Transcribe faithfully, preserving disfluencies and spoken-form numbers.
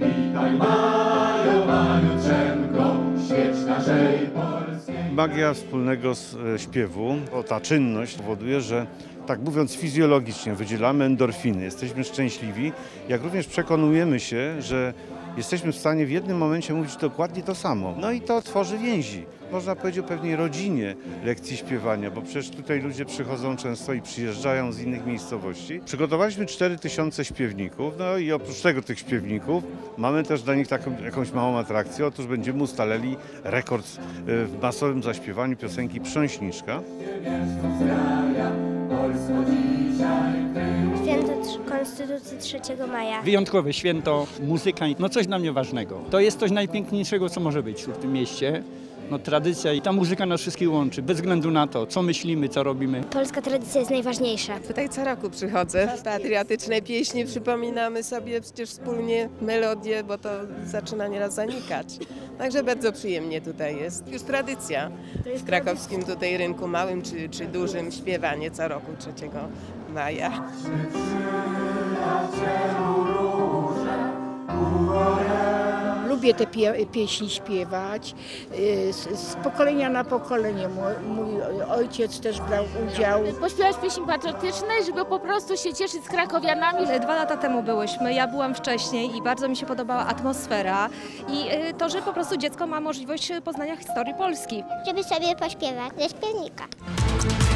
Witaj Maju, Mariuczenko, świeć naszej Polskiej. Magia wspólnego śpiewu, bo ta czynność powoduje, że tak mówiąc fizjologicznie wydzielamy endorfiny, jesteśmy szczęśliwi, jak również przekonujemy się, że jesteśmy w stanie w jednym momencie mówić dokładnie to samo. No i to tworzy więzi. Można powiedzieć o pewnej rodzinie lekcji śpiewania, bo przecież tutaj ludzie przychodzą często i przyjeżdżają z innych miejscowości. Przygotowaliśmy cztery tysiące śpiewników, no i oprócz tego tych śpiewników mamy też dla nich taką jakąś małą atrakcję. Otóż będziemy ustaleli rekord w masowym zaśpiewaniu piosenki Prząśniczka. Święto Konstytucji trzeciego maja. Wyjątkowe święto, muzyka, no coś dla mnie ważnego. To jest coś najpiękniejszego, co może być w tym mieście. No tradycja i ta muzyka nas wszystkich łączy, bez względu na to, co myślimy, co robimy. Polska tradycja jest najważniejsza. Tutaj co roku przychodzę. Patriotyczne pieśni przypominamy sobie przecież wspólnie melodię, bo to zaczyna nieraz zanikać. Także bardzo przyjemnie tutaj jest. Już tradycja w krakowskim tutaj rynku małym czy, czy dużym śpiewanie co roku trzeciego maja. Lubię te pie pieśni śpiewać z, z pokolenia na pokolenie. Mój, mój ojciec też brał udział. Pośpiewać pieśni patriotycznej, żeby po prostu się cieszyć z krakowianami. Dwa lata temu byłyśmy, ja byłam wcześniej i bardzo mi się podobała atmosfera i to, że po prostu dziecko ma możliwość poznania historii Polski. Żeby sobie pośpiewać ze śpiewnika.